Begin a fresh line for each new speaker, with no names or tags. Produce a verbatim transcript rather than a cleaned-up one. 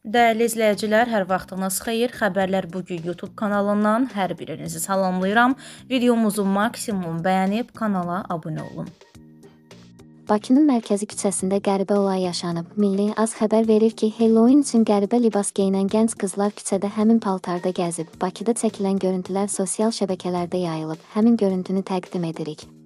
Dəyərli izləyicilər, hər vaxtınız xeyir. Xəbərlər bugün YouTube kanalından hər birinizi salamlayıram. Videomuzu maksimum bəyənib kanala abunə olun.
Bakının mərkəzi küçəsində qəribə olay yaşanıb. Milli Az xəbər verir ki, Halloween üçün qəribə libas geyinən gənc qızlar küçədə həmin paltarda gəzib. Bakıda çəkilən görüntülər sosial şəbəkələrdə yayılıb. Həmin görüntünü təqdim edirik.